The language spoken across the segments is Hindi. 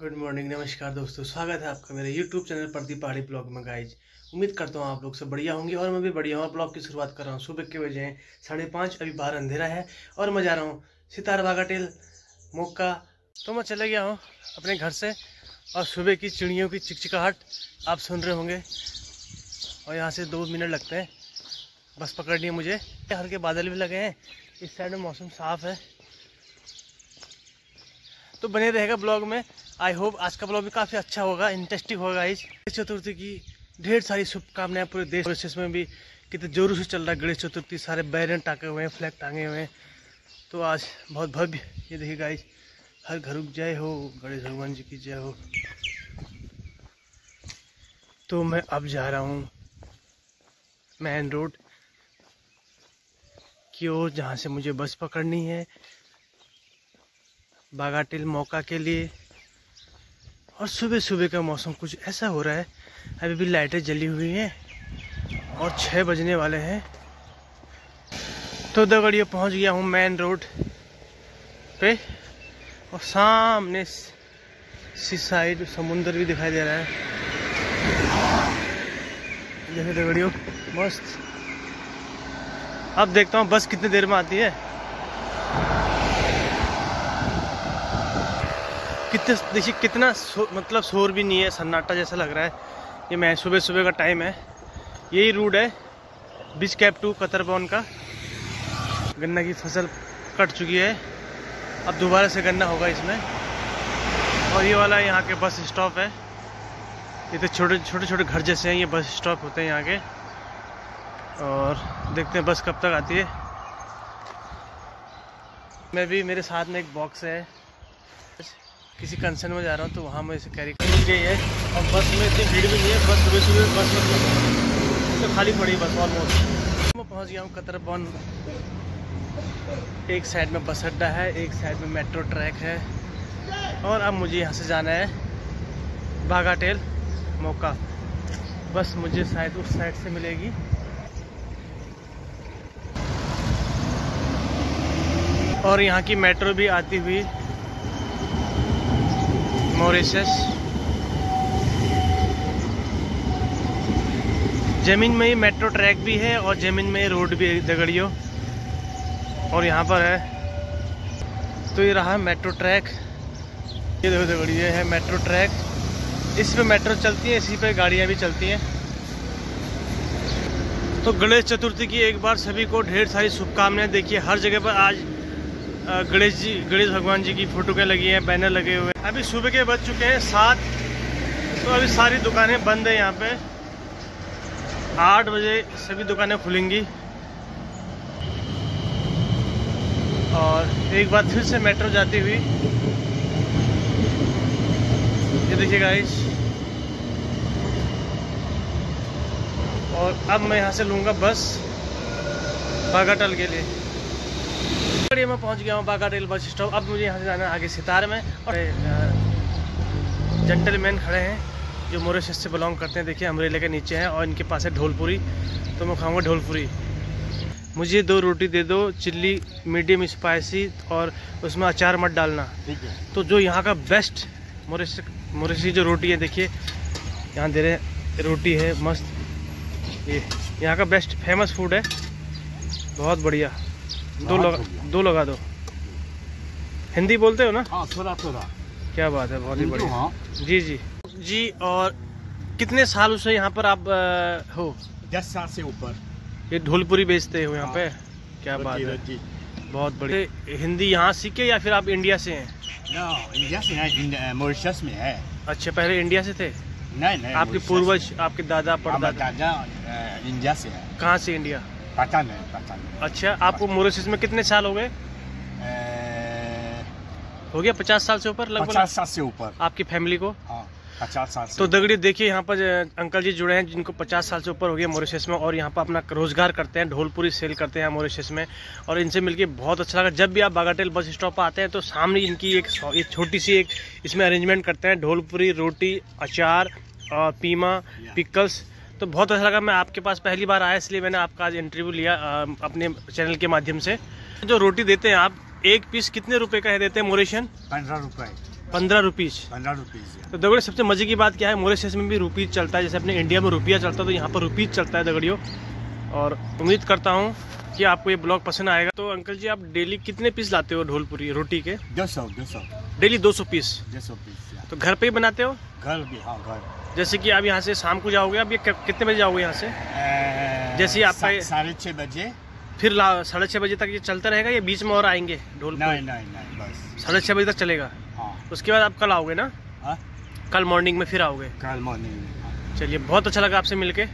गुड मॉर्निंग, नमस्कार दोस्तों, स्वागत है आपका मेरे YouTube चैनल प्रदीप पहाड़ी ब्लॉग में। गाइज उम्मीद करता हूँ आप लोग सब बढ़िया होंगे और मैं भी बढ़िया हूँ। ब्लॉग की शुरुआत कर रहा हूँ। सुबह के बजे हैं 5:30। अभी बाहर अंधेरा है और मैं जा रहा हूँ सितार बागाटेल मोक्का। तो मैं चले गया हूँ अपने घर से और सुबह की चिड़ियों की चिकचिकाहट आप सुन रहे होंगे। और यहाँ से 2 मिनट लगते हैं बस पकड़नी है मुझे। हल्के बादल भी लगे हैं, इस साइड में मौसम साफ़ है, तो बने रहेगा ब्लॉग में। आई होप आज का ब्लॉग भी काफ़ी अच्छा होगा, इंटरेस्टिंग होगा। इस गणेश चतुर्थी की ढेर सारी शुभकामनाएं पूरे देश में भी कितने जोरों से चल रहा है गणेश चतुर्थी। सारे बैनर टांगे हुए हैं, फ्लैग टांगे हुए हैं, तो आज बहुत भव्य। ये देखिए गाइस, हर घर जय हो, गणेश भगवान जी की जय हो। तो मैं अब जा रहा हूँ मेन रोड की ओर, जहाँ से मुझे बस पकड़नी है बागाटेल मोक्का के लिए। और सुबह सुबह का मौसम कुछ ऐसा हो रहा है, अभी भी लाइटें जली हुई हैं और 6 बजने वाले हैं। तो दगड़ियों पहुंच गया हूं मेन रोड पे और सामने सी साइड समुंदर भी दिखाई दे रहा है। देखिए दगड़ियों, मस्त। अब देखता हूं बस कितनी देर में आती है। कितने देखिए कितना मतलब शोर भी नहीं है, सन्नाटा जैसा लग रहा है। ये मैं सुबह सुबह का टाइम है। यही रूट है बीच कैप टू कतरबौन का। गन्ना की फसल कट चुकी है, अब दोबारा से गन्ना होगा इसमें। और ये वाला यहाँ के बस स्टॉप है। ये तो छोटे छोटे घर जैसे हैं, ये बस स्टॉप होते हैं यहाँ के। और देखते हैं बस कब तक आती है। मैं भी, मेरे साथ में एक बॉक्स है, किसी कंसर्न में जा रहा हूँ तो वहाँ मैं इसे कैरी कर गई है। और बस में इतनी भीड़ भी नहीं है, बस सुबह सुबह बस मतलब तो खाली पड़ी बस ऑलमोस्ट। मैं पहुँच गया हूँ कतरबौन। एक साइड में बस अड्डा है, एक साइड में मेट्रो ट्रैक है, और अब मुझे यहाँ से जाना है बागाटेल मोक्का। बस मुझे शायद उस साइड से मिलेगी। और यहाँ की मेट्रो भी आती हुई मॉरिशस। जमीन में ही मेट्रो ट्रैक भी है और जमीन में ही रोड भी है दगड़ियों। और यहाँ पर है, तो ये रहा मेट्रो ट्रैक। ये देखो दगड़ियों, ये है मेट्रो ट्रैक। इस पे मेट्रो चलती है, इसी पे गाड़ियाँ भी चलती हैं। तो गणेश चतुर्थी की एक बार सभी को ढेर सारी शुभकामनाएं। देखिए हर जगह पर आज गणेश भगवान जी की फोटो के लगी हैं, बैनर लगे हुए हैं। अभी सुबह के बज चुके हैं 7, तो अभी सारी दुकानें बंद है। यहाँ पे 8 बजे सभी दुकानें खुलेंगी। और एक बार फिर से मेट्रो जाती हुई, ये देखिए गाइस। और अब मैं यहाँ से लूँगा बस बागाटेल के लिए। मैं पहुंच गया हूँ बागाटेल बस स्टॉप। अब मुझे यहाँ से जाना है आगे सितार में। और जेंटलमैन खड़े हैं जो मॉरिशस से बिलोंग करते हैं। देखिए अम्ब्रेला के नीचे हैं और इनके पास है ढोलपुरी, तो मैं खाऊंगा ढोलपुरी। मुझे 2 रोटी दे दो, चिल्ली मीडियम स्पाइसी, और उसमें अचार मत डालना। तो जो यहाँ का बेस्ट मॉरिशसी जो रोटी है, देखिए यहाँ दे रहे रोटी है मस्त। ये यहाँ का बेस्ट फेमस फूड है, बहुत बढ़िया। दो लगा दो। हिंदी बोलते हो ना? हाँ, थोड़ा थोड़ा। क्या बात है, बहुत ही बढ़िया। जी जी जी। और कितने साल से यहाँ पर आप हो? 10 साल से ऊपर। ये ढोलपुरी बेचते हो यहाँ पे? क्या बात है, बहुत बढ़िया। हिंदी यहाँ सीखे या फिर आप इंडिया से हैं? इंडिया से है, मॉरिशस में है। अच्छा, पहले इंडिया से थे? नहीं, आपके पूर्वज, आपके दादा परदादा इंडिया से है। कहाँ से इंडिया? पता नहीं। अच्छा, आपको मॉरिशस में कितने साल हो गए? हो गया 50 साल से ऊपर लगभग। 50 साल से ऊपर। आपकी फैमिली को? हाँ, 50 साल से। तो दगड़ी देखिए, यहाँ पर अंकल जी जुड़े हैं जिनको 50 साल से ऊपर हो गया मॉरिशस में, और यहाँ पर अपना रोजगार करते हैं, ढोलपुरी सेल करते हैं मॉरिशस में। और इनसे मिलके बहुत अच्छा लगा। जब भी आप बागाटेल बस स्टॉप पर आते हैं तो सामने इनकी एक छोटी सी एक इसमें अरेंजमेंट करते हैं, ढोलपुरी, रोटी, अचार और पीमा, पिकल्स। तो बहुत अच्छा लगा। मैं आपके पास पहली बार आया, इसलिए मैंने आपका आज इंटरव्यू लिया अपने चैनल के माध्यम से। जो रोटी देते हैं आप, एक पीस कितने रुपए का है देते हैं मॉरिशन? 15 रुपये। 15 रुपीज़। 15 रुपीज़। तो दगड़ियों सबसे मज़े की बात क्या है, मॉरिशस में भी रुपीज़ चलता है, जैसे अपने इंडिया में रुपया चलता है तो यहाँ पर रुपीज़ चलता है दगड़ियों। और उम्मीद करता हूँ कि आपको ये ब्लॉग पसंद आएगा। तो अंकल जी, आप डेली कितने पीस लाते हो ढोलपुरी रोटी के? 200। Daily 200 piece. 200 पीस। तो घर पे ही बनाते हो? घर भी, हाँ घर। जैसे कि आप यहाँ से शाम को जाओगे, आप ये कितने बजे जाओगे यहाँ से? जैसे ही आपका 6:30 बजे। फिर 6:30 बजे तक ये चलता रहेगा या बीच में और आएंगे ढोलपुरी? नहीं, बस 6:30 बजे तक चलेगा। हाँ। उसके बाद आप कल आओगे ना? हाँ? कल मॉर्निंग में फिर आओगे? कल मॉर्निंग में। चलिए, बहुत अच्छा लगा आपसे मिलके।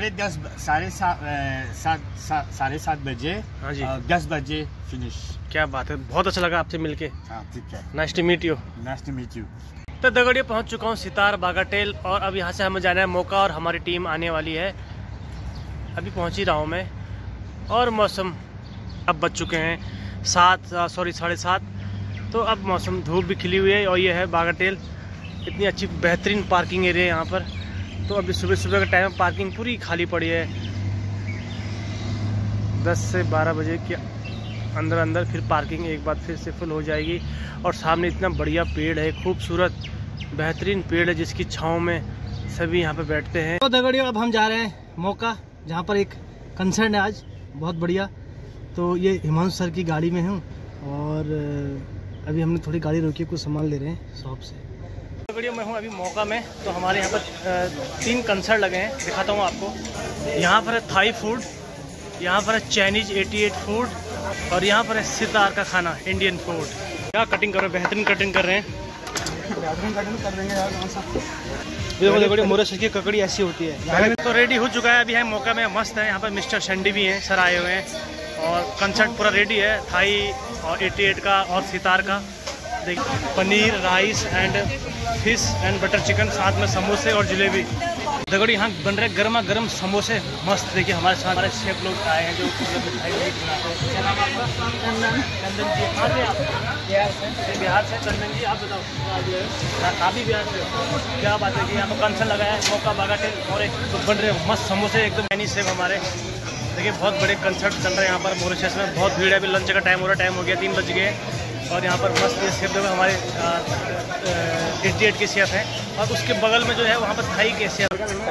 7:30 बजे। हाँ जी। 10 बजे फिनिश। क्या बात है, बहुत अच्छा लगा आपसे मिलके। हाँ ठीक है। Nice to meet you. Nice to meet you. तो दगड़ियों पहुंच चुका हूं सितार बागाटेल, और अब यहां से हमें जाना है मोका, और हमारी टीम आने वाली है। अभी पहुंच ही रहा हूं मैं, और मौसम अब बज चुके हैं 7:30। तो अब मौसम धूप भी खिली हुई है, और ये है बागाटेल। इतनी अच्छी बेहतरीन पार्किंग एरिया है यहाँ पर। तो अभी सुबह सुबह का टाइम, पार्किंग पूरी खाली पड़ी है। 10 से 12 बजे के अंदर फिर पार्किंग एक बार फिर से फुल हो जाएगी। और सामने इतना बढ़िया पेड़ है, खूबसूरत बेहतरीन पेड़ है, जिसकी छाँव में सभी यहाँ पे बैठते हैं। तो दगड़ियों, अब हम जा रहे हैं मोका, जहाँ पर एक कंसर्ट है आज बहुत बढ़िया। तो ये हिमांशु सर की गाड़ी में हूँ, और अभी हमने थोड़ी गाड़ी रोकी, कुछ सामान ले रहे हैं शॉप से। दगड़ियों, मैं हूँ अभी मोका में। तो हमारे यहाँ पर 3 कंसर्ट लगे हैं, दिखाता हूँ आपको। यहाँ पर है थाई फूड, यहाँ पर है चाइनीज 88 फूड, और यहाँ पर है सितार का खाना, इंडियन फूड। क्या कटिंग कर रहे हैं, बेहतरीन कटिंग कर रहे हैं। कर देंगे यार। देखो मॉरिशस की ककड़ी ऐसी होती है। तो रेडी हो चुका है, अभी है मोका में, मस्त है। यहाँ पर मिस्टर शंडी भी हैं, सर आए हुए हैं, और कंसर्ट पूरा रेडी है। थाई और 88 का और सितार का। देखिए, paneer, rice and fish and butter chicken, साथ में समोसे और जलेबी। दगड़ी यहाँ बन रहे गर्मा गर्म समोसे, मस्त। देखिए हमारे साथ हमारे शेफ लोग आए हैं जो मिठाई बनाते हैं। क्या नाम आपका? चंदन जी। कहाँ से आप? बिहार से। चंदन जी, आप बताओ। आप भी बिहार से? क्या बात है कि यहाँ पर कंसर्ट लगा है मोका बागाटेल, और एक तो बन रहे मस्त समोसे एकदम चाइनीज शेफ हमारे। देखिए बहुत बड़े कंसर्ट चल रहे हैं यहाँ पर मॉरिशस में, बहुत भीड़ है। अभी लंच का टाइम हो रहा, टाइम हो गया 3 बज गए। और यहाँ पर मस्त ये शेफ लोग हमारे 88 के शेफ हैं, और उसके बगल में जो है वहाँ पर थाई के शेफ।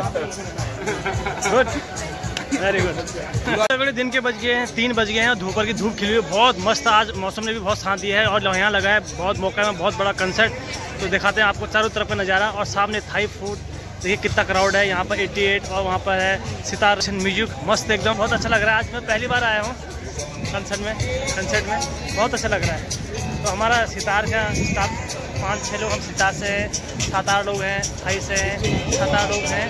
Good, very good. अगले दिन के बज गए हैं 3 बज गए हैं, दोपहर की धूप खिली हुई, बहुत मस्त। आज मौसम ने भी बहुत साथ दिया है, और यहाँ लगा है बहुत मौका में बहुत बड़ा कंसर्ट। तो दिखाते हैं आपको चारों तरफ का नज़ारा, और सामने थाई फूड। देखिए कितना क्राउड है यहाँ पर। 88 और वहाँ पर है सितार म्यूजिक, मस्त एकदम, बहुत अच्छा लग रहा है। आज मैं पहली बार आया हूँ कंसर्ट में, बहुत अच्छा लग रहा है। तो हमारा सितार का स्टाफ 5-6 लोग, हम सितार से हैं, 7-8 लोग हैं, थाई से हैं, 7-8 लोग हैं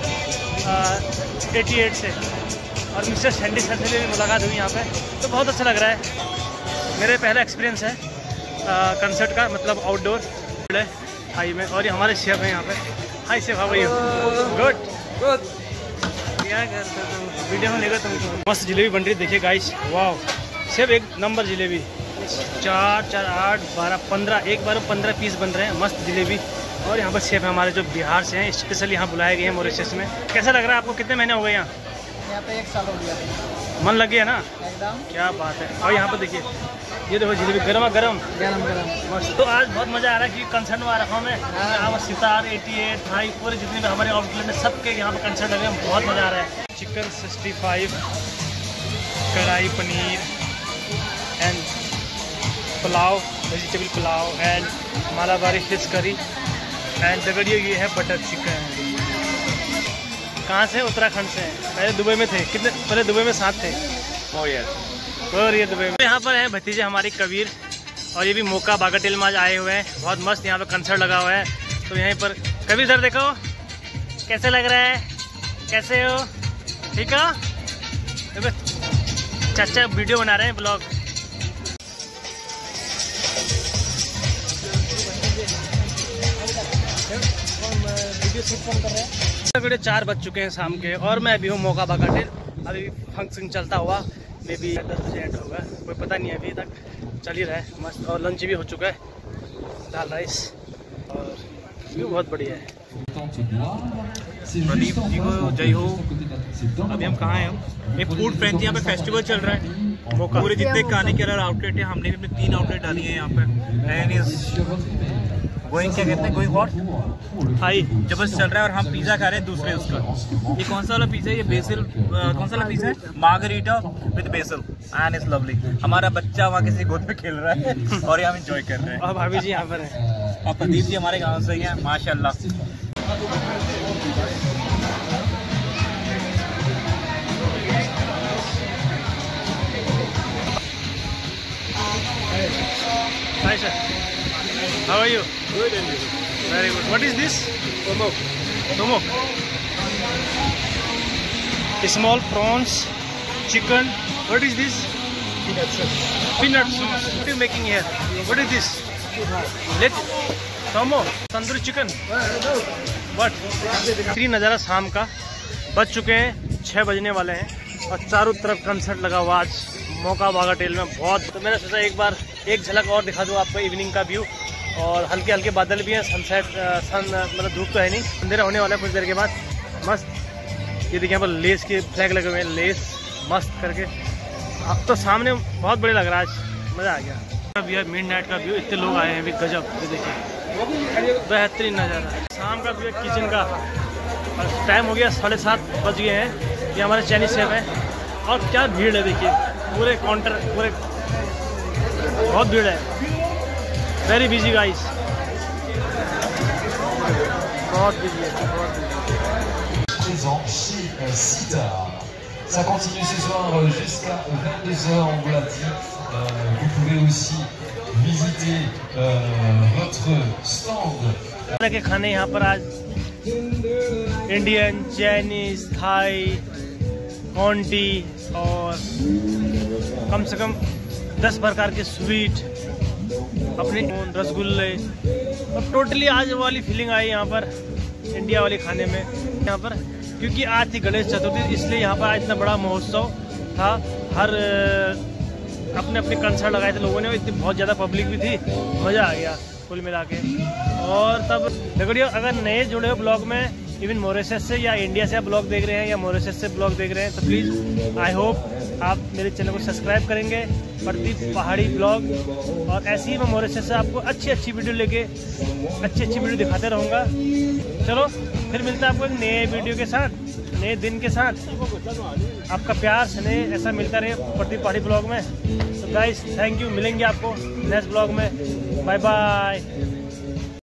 88 से, और मिस्टर शंडी सर से भी मुलाकात हुई यहाँ पे। तो बहुत अच्छा लग रहा है, मेरे पहला एक्सपीरियंस है कंसर्ट का, मतलब आउटडोर है थाई में। और ये हमारे शेफ हैं यहाँ पे। Hi chef, how are you? Good. क्या करते हो? वीडियो में लेगा तुमको। मस्त जलेबी बन रही है, देखिए गाइस, वाह। शेफ एक नंबर जलेबी, 4, 8, 12, 15, एक बार 15 पीस बन रहे हैं, मस्त जलेबी। और यहाँ पर शेफ है हमारे जो बिहार से हैं, स्पेशल यहाँ बुलाए गए हैं मॉरिशस में। कैसा लग रहा है आपको? कितने महीने हो गए यहाँ पे? 1 साल हो गया। मन लग गया ना एकदम, क्या बात है। और यहाँ पर देखिए, ये देखो जलेबी गरमा गरम मस्त। तो आज बहुत मज़ा आ रहा है कि कंसर्ट में आ रखा हूँ मैं। यहाँ पर सितार, 88, थाई, पूरे जितने भी हमारे आउटलेट में सबके यहाँ पर कंसर्ट लगे हैं, बहुत मज़ा आ रहा है। Chicken 65, kadai paneer and pulao, vegetable pulao and Malabari fish curry and दगड़िए ये है बटर चिकन। कहाँ से? उत्तराखंड से। पहले दुबई में थे। कितने पहले दुबई में साथ थे? और ये दुबई में। यहाँ पर है भतीजे हमारी कबीर, और ये भी मोका बागाटेल में आज आए हुए हैं। बहुत मस्त यहाँ पे कंसर्ट लगा हुआ है। तो यहीं पर कबीर सर देखो कैसे लग रहा है, कैसे हो? ठीक है। चाचा वीडियो बना रहे हैं, ब्लॉग। वीडियो शूट कर रहे हैं। 4 बज चुके हैं शाम के, और मैं अभी हूँ मोका बागाटेल। अभी फंक्शन चलता हुआ मे बी 10 बजे एंड होगा, कोई पता नहीं अभी तक चल ही रहा है मस्त। और लंच भी हो चुका है, दाल राइस, और व्यू बहुत बढ़िया है। प्रदीप जी को जय हो। अभी हम कहाँ हैं? एक फूड फ्रेंच, यहाँ पे फेस्टिवल चल रहा है मोका। पूरे जितने खाने के अलग आउटलेट है, हमने भी अपने 3 आउटलेट डाली है यहाँ पे। गोइंग क्या कहते हैं, गोइंग व्हाट, हाई जबरदस्त चल रहा है। और हम पिज्जा खा रहे हैं दूसरे उसका। ये कौन सा वाला पिज्जा है? ये बेसिल, कौन सा वाला पिज्जा है? Margherita with basil and it's lovely. हमारा बच्चा वहाँ किसी गोद में खेल रहा है और ये हम एंजॉय कर रहे हैं। और भाभी जी यहाँ पर हैं। और प्रदीप जी हमारे गाँव से ही हैं, माशाल्लाह। Hi sir, how are you? Good and you? Very good. What is this? Tomok. Tomok. Small prawns, chicken. What is this? Peanuts. Peanuts. What are you making here? What is this? Let Tomo. Tandoori chicken. What? Free नज़ारा शाम का, बज चुके हैं 6 बजने वाले हैं और चारों तरफ कंसर्ट लगा हुआ आज मौका बागाटेल में बहुत। तो मैंने सोचा एक बार एक झलक और दिखा दूँ आपको इवनिंग का व्यू। और हल्के हल्के बादल भी हैं, सनसेट मतलब धूप तो है नहीं, अंधेरा होने वाला है कुछ देर के बाद। मस्त ये देखिए यहाँ पर लेस के फ्लैग लगे हुए हैं, लेस मस्त करके। अब तो सामने बहुत बड़े लग रहा है, आज मज़ा आ गया। अभी है मिड नाइट का व्यू, इतने लोग आए हैं अभी, गजब। ये देखिए बेहतरीन नज़ारा शाम का व्यू किचन का। और टाइम हो गया 7:30 बज गए हैं। ये हमारे चाइनीज शेफ हैं और क्या भीड़ है देखिए, पूरे काउंटर पूरे बहुत भीड़ है, वेरी बिजी गाइस, बहुत बिजी है, बहुत busy. Présent chez Sitar. Ça continue ce soir jusqu'à 22h, on vous l'a dit. Vous pouvez aussi visiter votre stand. के खाने यहाँ पर आज इंडियन, चाइनीज, थाई, कॉन्टी और कम से कम 10 प्रकार के स्वीट, अपने रसगुल्ले। और टोटली आज वाली फीलिंग आई यहाँ पर इंडिया वाले खाने में यहाँ पर, क्योंकि आज थी गणेश चतुर्थी, इसलिए यहाँ पर आज इतना बड़ा महोत्सव था। हर अपने अपने कंसर्ट लगाए थे लोगों ने, इतनी बहुत ज़्यादा पब्लिक भी थी, मज़ा आ गया कुल मिला के। और तब देखो, अगर नए जुड़े हो ब्लॉग में, इवन मॉरिशस से या इंडिया से आप ब्लॉग देख रहे हैं या मॉरिशस से ब्लॉग देख रहे हैं, तो प्लीज़ आई होप आप मेरे चैनल को सब्सक्राइब करेंगे, प्रदीप पहाड़ी ब्लॉग। और ऐसे ही मैं मॉरिशस से आपको अच्छी वीडियो लेके अच्छी वीडियो दिखाते रहूँगा। चलो फिर मिलता है आपको एक नए वीडियो के साथ, नए दिन के साथ। आपका प्यार स्नेह ऐसा मिलता रहे प्रदीप पहाड़ी ब्लॉग में। तो गाइस थैंक यू, मिलेंगे आपको नेक्स्ट ब्लॉग में। Bye bye.